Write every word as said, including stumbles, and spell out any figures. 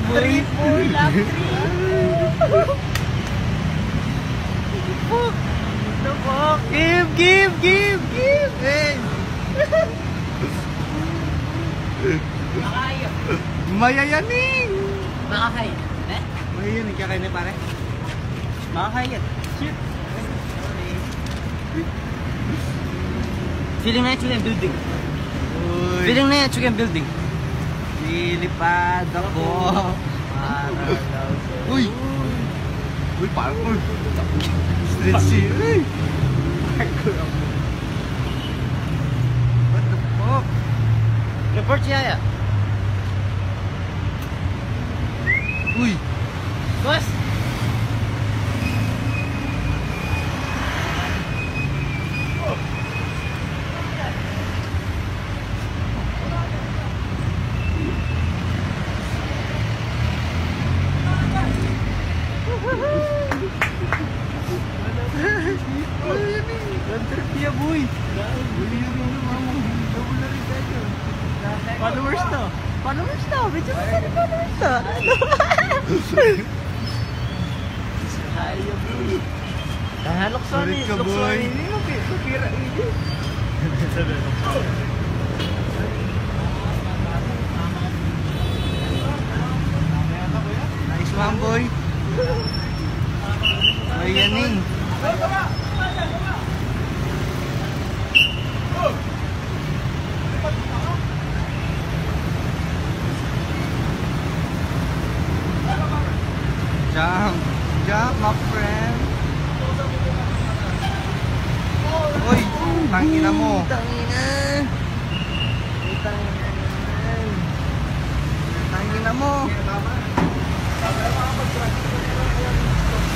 three, four, lap three. Fuck! What the fuck? Give, give, give, give! Hey! Makakayo. Mayayaning! Makakayo. Eh? Mayayaning kaya kayo na pare? Makakayo. Shit! Feeling na yung building. Uy. Feeling na yung building. Lilipad ako. Uy! Uy, parkour! Street scene! Uy! Parkour! What the fuck? Report siya ya? Uy! Boss! Dia boy. Followers to. Followers to. Medyo masarap followers to. Ayo boy. Ah, Luxon ni, Luxon ni. Ini mo pira ini. Nice one boy. Mayaning. Jump, jump my friend. Uy, tangina mo. Tangina. Tangina mo.